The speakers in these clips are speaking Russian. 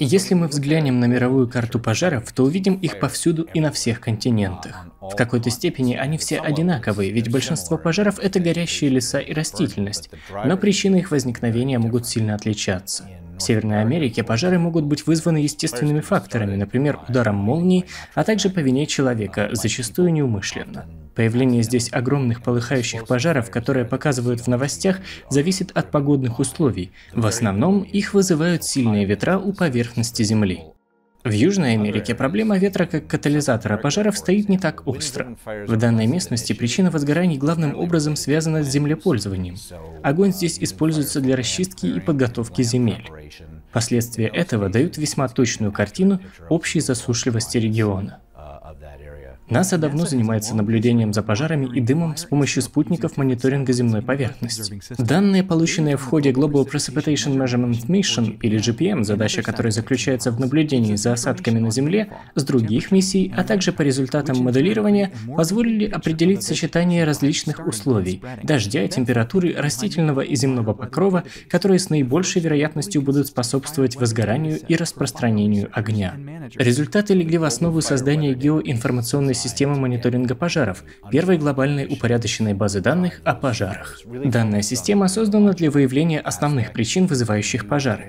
Если мы взглянем на мировую карту пожаров, то увидим их повсюду и на всех континентах. В какой-то степени они все одинаковые, ведь большинство пожаров – это горящие леса и растительность, но причины их возникновения могут сильно отличаться. В Северной Америке пожары могут быть вызваны естественными факторами, например, ударом молнии, а также по вине человека, зачастую неумышленно. Появление здесь огромных полыхающих пожаров, которые показывают в новостях, зависит от погодных условий. В основном их вызывают сильные ветра у поверхности Земли. В Южной Америке проблема ветра как катализатора пожаров стоит не так остро. В данной местности причина возгораний главным образом связана с землепользованием. Огонь здесь используется для расчистки и подготовки земель. Последствия этого дают весьма точную картину общей засушливости региона. НАСА давно занимается наблюдением за пожарами и дымом с помощью спутников мониторинга земной поверхности. Данные, полученные в ходе Global Precipitation Measurement Mission, или GPM, задача которой заключается в наблюдении за осадками на Земле, с других миссий, а также по результатам моделирования, позволили определить сочетание различных условий – дождя, температуры, растительного и земного покрова, которые с наибольшей вероятностью будут способствовать возгоранию и распространению огня. Результаты легли в основу создания геоинформационной системы мониторинга пожаров, первой глобальной упорядоченной базы данных о пожарах. Данная система создана для выявления основных причин, вызывающих пожары.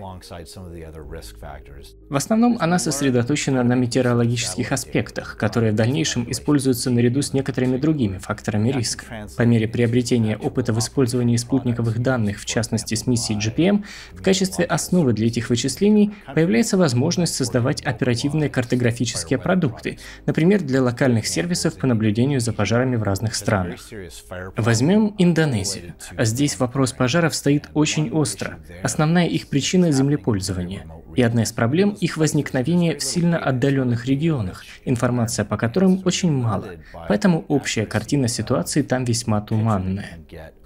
В основном она сосредоточена на метеорологических аспектах, которые в дальнейшем используются наряду с некоторыми другими факторами риска. По мере приобретения опыта в использовании спутниковых данных, в частности с миссией GPM, в качестве основы для этих вычислений появляется возможность создавать оперативные картографические продукты, например, для локальных сервисов по наблюдению за пожарами в разных странах. Возьмем Индонезию. Здесь вопрос пожаров стоит очень остро. Основная их причина – землепользование. И одна из проблем – их возникновение в сильно отдаленных регионах, информация по которым очень мало, поэтому общая картина ситуации там весьма туманная.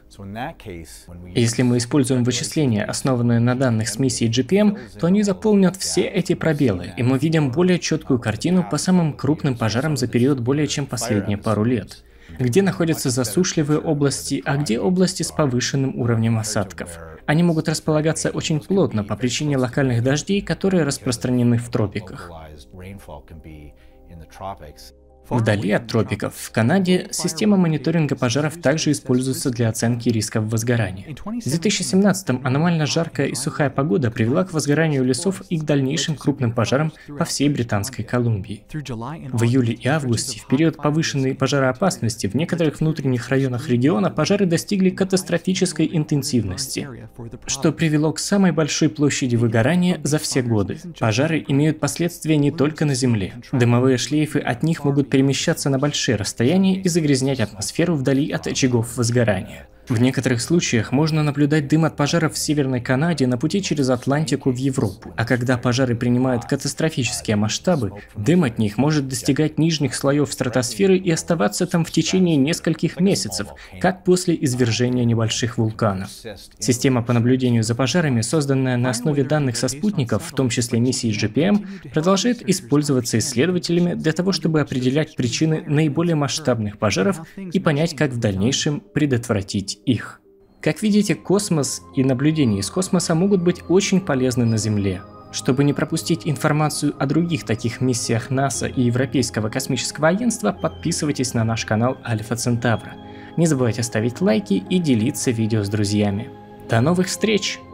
Если мы используем вычисления, основанные на данных с миссией GPM, то они заполнят все эти пробелы, и мы видим более четкую картину по самым крупным пожарам за период более чем последние пару лет. Где находятся засушливые области, а где области с повышенным уровнем осадков. Они могут располагаться очень плотно по причине локальных дождей, которые распространены в тропиках. Вдали от тропиков, в Канаде, система мониторинга пожаров также используется для оценки рисков возгорания. В 2017-м аномально жаркая и сухая погода привела к возгоранию лесов и к дальнейшим крупным пожарам по всей Британской Колумбии. В июле и августе, в период повышенной пожароопасности, в некоторых внутренних районах региона пожары достигли катастрофической интенсивности, что привело к самой большой площади выгорания за все годы. Пожары имеют последствия не только на Земле. Дымовые шлейфы от них могут перемещаться на большие расстояния и загрязнять атмосферу вдали от очагов возгорания. В некоторых случаях можно наблюдать дым от пожаров в Северной Канаде на пути через Атлантику в Европу. А когда пожары принимают катастрофические масштабы, дым от них может достигать нижних слоев стратосферы и оставаться там в течение нескольких месяцев, как после извержения небольших вулканов. Система по наблюдению за пожарами, созданная на основе данных со спутников, в том числе миссии GPM, продолжает использоваться исследователями для того, чтобы определять причины наиболее масштабных пожаров и понять, как в дальнейшем предотвратить их. Как видите, космос и наблюдения из космоса могут быть очень полезны на Земле. Чтобы не пропустить информацию о других таких миссиях НАСА и Европейского космического агентства, подписывайтесь на наш канал Альфа Центавра. Не забывайте ставить лайки и делиться видео с друзьями. До новых встреч!